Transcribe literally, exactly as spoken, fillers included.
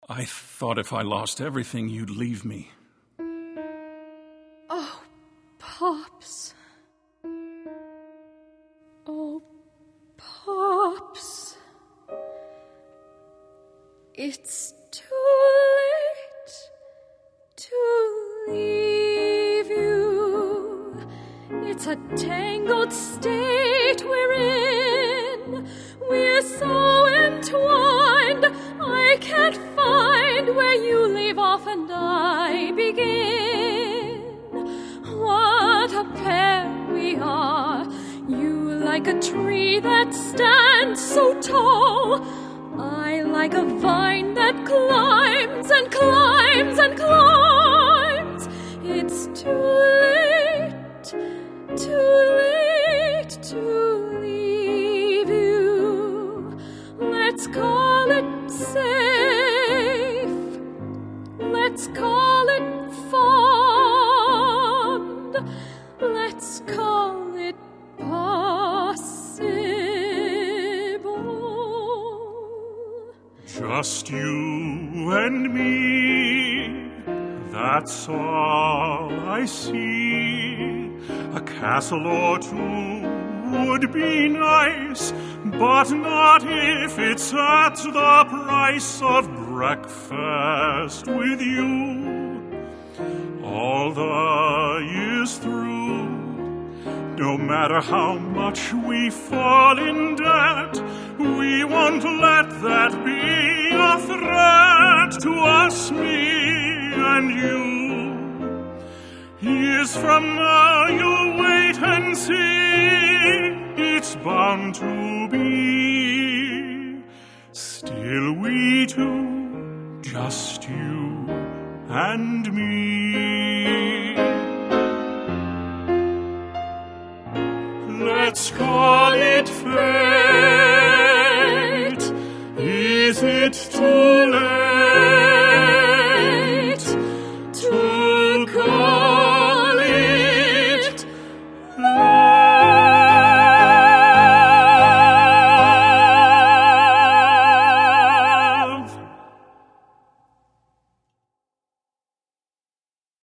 I thought if I lost everything, you'd leave me. Oh, Pops. Oh, Pops. It's too late to leave you. It's a tangled state we're in. We're so entwined, I can't find where you leave off and I begin. What a pair we are, you like a tree that stands so tall, I like a vine that climbs and climbs and climbs. It's too late, too late to leave you. Let's call it safe, let's call it fond, let's call it possible. Just you and me, that's all I see. A castle or two would be nice, but not if it's at the price of breakfast with you. All the years through, no matter how much we fall in debt, we won't let that be a threat to us, me and you. Years from now you'll wait and see, it's bound to be still we two, just you and me. Let's call it fate. Is it too late?